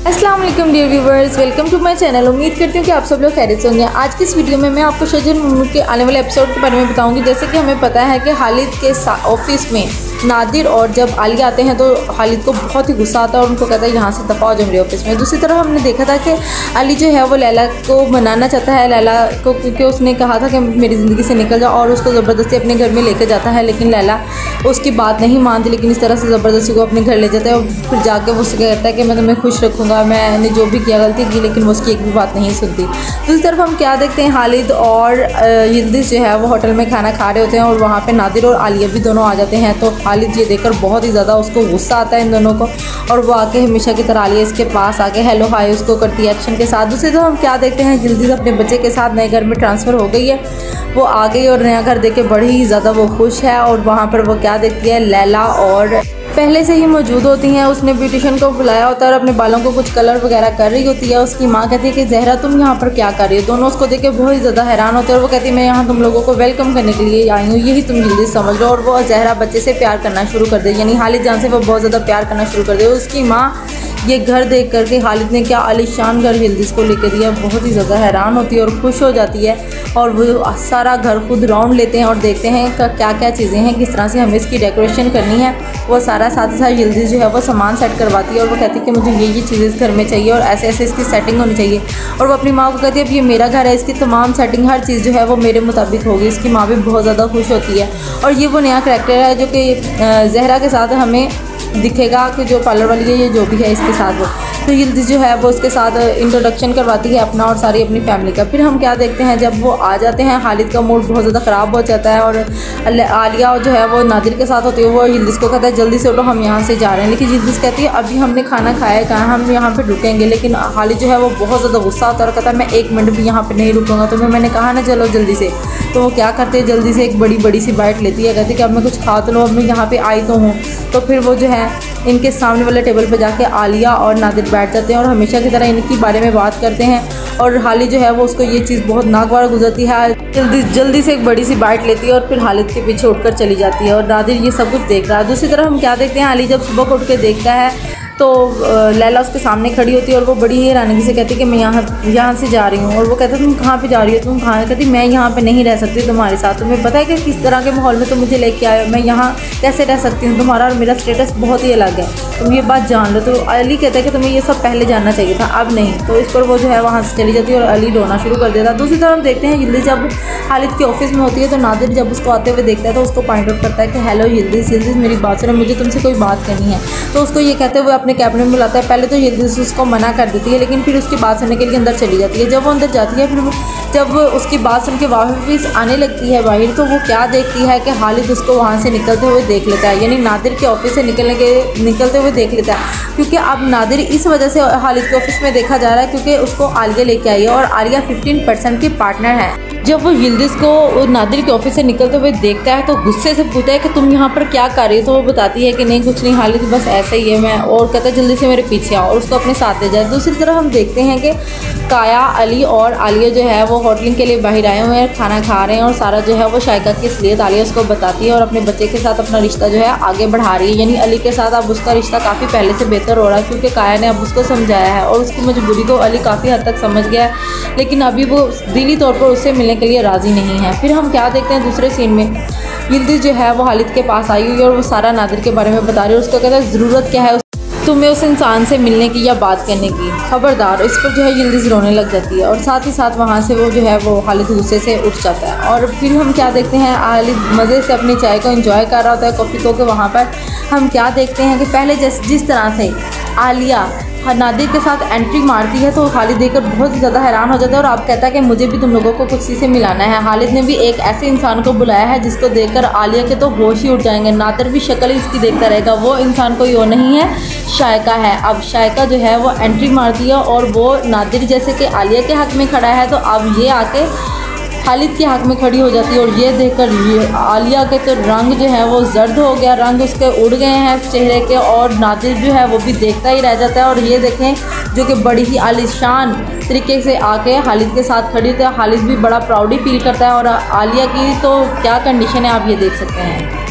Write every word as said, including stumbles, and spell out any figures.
अस्सलाम वालेकुम dear viewers, welcome to my channel. उम्मीद करती हूँ कि आप सब लोग खैरियत से होंगे। आज की इस वीडियो में मैं आपको शजर मुमू के आने वाले एपिसोड के बारे में बताऊंगी। जैसे कि हमें पता है कि खालिद के ऑफिस में नादिर और जब आलिया आते हैं तो खालिद को बहुत ही गुस्सा आता है और उनको कहता है यहाँ से दफ़ा हो जाओ मेरे ऑफिस में। दूसरी तरफ हमने देखा था कि अली जो है वो लैला को मनाना चाहता है, लैला को, क्योंकि उसने कहा था कि मेरी ज़िंदगी से निकल जाओ, और उसको ज़बरदस्ती अपने घर में लेकर जाता है। लेकिन लैला उसकी बात नहीं मानती, लेकिन इस तरह से ज़बरदस्ती को अपने घर ले जाता है और फिर जाके वो उससे कहता है कि मैं तुम्हें खुश रखूँगा, मैंने जो भी किया गलती की, लेकिन वो उसकी एक भी बात नहीं सुनती। दूसरी तरफ हम क्या देखते हैं, खालिद और यिल्दिज़ जो है वो होटल में खाना खा रहे होते हैं और वहाँ पर नादिर और आलिया भी दोनों आ जाते हैं। तो खालिद ये देखकर बहुत ही ज़्यादा उसको गुस्सा आता है इन दोनों को, और वो आके हमेशा की तरह आलिया इसके पास आके हेलो हाय उसको करती है एक्शन के साथ। दूसरी तरफ हम क्या देखते हैं, यिल्दिज़ अपने बच्चे के साथ नए घर में ट्रांसफ़र हो गई है, वो आ गई और नया घर देख के बड़ी ही ज़्यादा वो खुश है। और वहाँ पर वो क्या देखती है, लैला और पहले से ही मौजूद होती हैं। उसने ब्यूटिशियन को बुलाया होता है और अपने बालों को कुछ कलर वगैरह कर रही होती है। उसकी माँ कहती है कि ज़हरा तुम यहाँ पर क्या कर रही हो। दोनों उसको देख के बहुत ही ज़्यादा हैरान होते हैं और वो कहती है मैं यहाँ तुम लोगों को वेलकम करने के लिए आई हूँ, यही तुम जल्दी समझ लो। और वो ज़हरा बच्चे से प्यार करना शुरू कर दे, यानी खालिद जान से वो बहुत ज़्यादा प्यार करना शुरू कर दे। उसकी माँ ये घर देख करके खालिद ने क्या आलीशान घर यिल्दिज़ को लेकर दिया, बहुत ही ज़्यादा हैरान होती है और खुश हो जाती है। और वो सारा घर खुद राउंड लेते हैं और देखते हैं कि क्या क्या चीज़ें हैं, किस तरह से हमें इसकी डेकोरेशन करनी है। वो सारा साथ ही साथ यिल्दिज़ जो है वो सामान सेट करवाती है और वो कहती है कि मुझे ये ये चीज़ें इस घर में चाहिए और ऐसे ऐसे इसकी सेटिंग होनी चाहिए। और वो अपनी माँ को कहती है अब ये मेरा घर है, इसकी तमाम सेटिंग हर चीज़ जो है वो मेरे मुताबिक होगी। इसकी माँ भी बहुत ज़्यादा खुश होती है। और ये वो नया करैक्टर है जो कि ज़हरा के साथ हमें दिखेगा कि जो पार्लर वाली है, ये जो भी है इसके साथ वो, तो यिल्दिज़ जो है वो उसके साथ इंट्रोडक्शन करवाती है अपना और सारी अपनी फैमिली का। फिर हम क्या देखते हैं, जब वो आ जाते हैं खालिद का मूड बहुत ज़्यादा ख़राब हो जाता है और आलिया जो है वो नादिर के साथ होती है। वो यिल्दिज़ को कहता है जल्दी से उठो हम यहाँ से जा रहे हैं, लेकिन यिल्दिज़ कहती है अभी हमने खाना खाया है, कहाँ हम यहाँ पर रुकेंगे। लेकिन खालिद जो है वो बहुत ज़्यादा गुस्सा होता है और कहता है मैं एक मिनट भी यहाँ पर नहीं रुकूँगा, तुम्हें मैंने कहा ना चलो जल्दी से। तो वो क्या करते हैं, जल्दी से एक बड़ी बड़ी सी बाइट लेती है, कहती है कि अब मैं कुछ खा तो लो, अब मैं यहाँ पर आई तो हूँ। तो फिर वो जो है इनके सामने वाले टेबल पर जाके आलिया और नादिर बैठ जाते हैं और हमेशा की तरह इनकी बारे में बात करते हैं। और खालिद जो है वो उसको ये चीज़ बहुत नागवार गुजरती है, जल्दी जल्दी से एक बड़ी सी बाइट लेती है और फिर खालिद के पीछे उठकर चली जाती है और नादिर ये सब कुछ देख रहा है। दूसरी तरफ हम क्या देखते हैं, अली जब सुबह उठ के देखता है तो लैला उसके सामने खड़ी होती है और वो बड़ी ही हैरानी से कहती है कि मैं यहाँ यहाँ से जा रही हूँ। और वो कहता है तुम कहाँ पे जा रही हो, तुम कहाँ, कहती मैं यहाँ पे नहीं रह सकती तुम्हारे साथ, तुम्हें पता है कि किस तरह के माहौल में तुम मुझे लेके आए हो, मैं यहाँ कैसे रह सकती हूँ, तुम्हारा और मेरा स्टेटस बहुत ही अलग है, तुम ये बात जान लो। तो अली कहता है कि तुम्हें ये सब पहले जानना चाहिए था, अब नहीं। तो इस पर वो जो है वहाँ से चली जाती है और अली रोना शुरू कर देता है। दूसरी तरफ देखते हैं यिल्दिज़ जब खालिद के ऑफिस में होती है तो नादिर जब उसको आते हुए देखता है तो उसको पॉइंट आउट करता है कि हेलो यिल्दिज़, यिल्दिज़ मेरी बात सुनो, मुझे तुमसे कोई बात करनी है। तो उसको ये कहते हुए अपने कैबिन में बुलाता है। पहले तो यिल्दिज़ उसको मना कर देती है, लेकिन फिर उसकी बात सुनने के लिए अंदर चली जाती है। जब वो अंदर जाती है, फिर जब उसकी बात सुन के वापस आने लगती है बाहर, तो वो क्या देखती है कि खालिद उसको वहाँ से निकलते हुए देख लेता है, यानी नादिर के ऑफिस से निकलने के निकलते हुए देख लेता है। क्योंकि अब नादिर इस वजह से खालिद के ऑफिस में देखा जा रहा है क्योंकि उसको आलिया लेके आई है और आलिया फिफ्टीन परसेंट की पार्टनर है। जब वो यिल्दिज़ को नादिर के ऑफिस से निकलते हुए देखता है तो गुस्से से पूछता है कि तुम यहाँ पर क्या कर रही हो। तो वो बताती है कि नहीं कुछ नहीं खालिद, बस ऐसे ही है मैं, और कहता है जल्दी से मेरे पीछे आओ और उसको अपने साथ ले जाए। दूसरी तरफ हम देखते हैं कि काया, अली और आलिया जो है वो होटलिंग के लिए बाहर आए हुए हैं, खाना खा रहे हैं और सारा जो है वो शायका की असलियत आलिया उसको बताती है और अपने बच्चे के साथ अपना रिश्ता जो है आगे बढ़ा रही है। यानी अली के साथ अब उसका रिश्ता काफ़ी पहले से बेहतर हो रहा है क्योंकि काया ने अब उसको समझाया है और उसकी मजबूरी को अली काफ़ी हद तक समझ गया है, लेकिन अभी वो दिली तौर पर उससे मिलने के लिए राज़ी नहीं है। फिर हम क्या देखते हैं, दूसरे सीन में यिल्दिज़ जो है वो खालिद के पास आई हुई है और वो सारा नादिर के बारे में बता रही है। उसको कहता है ज़रूरत क्या है तुम्हें उस इंसान से मिलने की या बात करने की, खबरदार। इस पर जो है यिल्दिज़ रोने लग जाती है और साथ ही साथ वहाँ से वो जो है वो खालिद गुस्से से उठ जाता है। और फिर हम क्या देखते हैं, खालिद मज़े से अपनी चाय को एंजॉय कर रहा होता है, कॉफ़ी को के वहाँ पर हम क्या देखते हैं कि पहले जिस जिस तरह से आलिया नादिर के साथ एंट्री मारती है तो खालिद देखकर बहुत ही ज़्यादा हैरान हो जाता है और आप कहता है कि मुझे भी तुम लोगों को कुछ से मिलाना है। खालिद ने भी एक ऐसे इंसान को बुलाया है जिसको देखकर आलिया के तो होश ही उठ जाएंगे, नादिर भी शक्ल ही इसकी देखता रहेगा। वो इंसान कोई और नहीं है, शायका है। अब शायका जो है वो एंट्री मारती है और वो नादिर जैसे कि आलिया के हक़ में खड़ा है तो अब ये आके खालिद के हक़ में खड़ी हो जाती है और ये देखकर आलिया के तो रंग जो है वो जर्द हो गया, रंग उसके उड़ गए हैं चेहरे के, और नादिर जो है वो भी देखता ही रह जाता है। और ये देखें जो कि बड़ी ही आलिशान तरीके से आके खालिद के साथ खड़ी होती है, खालिद भी बड़ा प्राउड ही फील करता है और आलिया की तो क्या कंडीशन है आप ये देख सकते हैं।